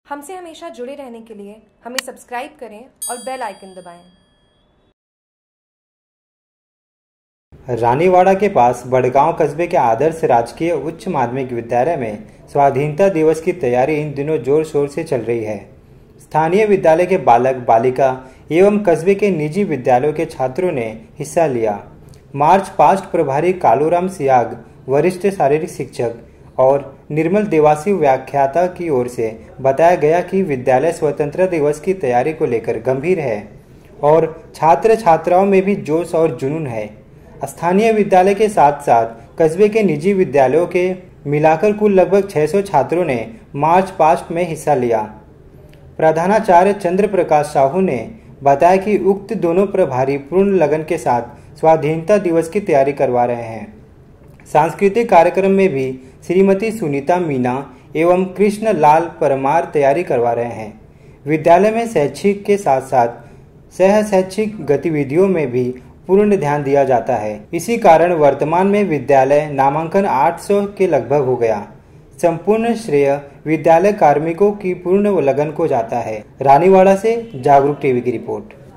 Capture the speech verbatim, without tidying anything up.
हमसे हमेशा जुड़े रहने के लिए हमें सब्सक्राइब करें और बेल आइकन दबाएं। रानीवाड़ा के पास बड़गांव कस्बे के आदर्श राजकीय उच्च माध्यमिक विद्यालय में स्वाधीनता दिवस की तैयारी इन दिनों जोर शोर से चल रही है। स्थानीय विद्यालय के बालक बालिका एवं कस्बे के निजी विद्यालयों के छात्रों ने हिस्सा लिया। मार्च पास्ट प्रभारी कालूराम सियाग, वरिष्ठ शारीरिक शिक्षक और निर्मल देवासी व्याख्याता की ओर से बताया गया कि विद्यालय स्वतंत्रता दिवस की तैयारी को लेकर गंभीर है और छात्र छात्राओं में भी जोश और जुनून है। स्थानीय विद्यालय के साथ साथ कस्बे के निजी विद्यालयों के मिलाकर कुल लगभग छह सौ छात्रों ने मार्च पास्ट में हिस्सा लिया। प्रधानाचार्य चंद्र प्रकाश साहू ने बताया कि उक्त दोनों प्रभारी पूर्ण लगन के साथ स्वाधीनता दिवस की तैयारी करवा रहे हैं। सांस्कृतिक कार्यक्रम में भी श्रीमती सुनीता मीना एवं कृष्ण लाल परमार तैयारी करवा रहे हैं। विद्यालय में शैक्षिक के साथ साथ सह शैक्षिक गतिविधियों में भी पूर्ण ध्यान दिया जाता है। इसी कारण वर्तमान में विद्यालय नामांकन आठ सौ के लगभग हो गया। संपूर्ण श्रेय विद्यालय कार्मिकों की पूर्ण लगन को जाता है। रानीवाड़ा से जागरूक टीवी की रिपोर्ट।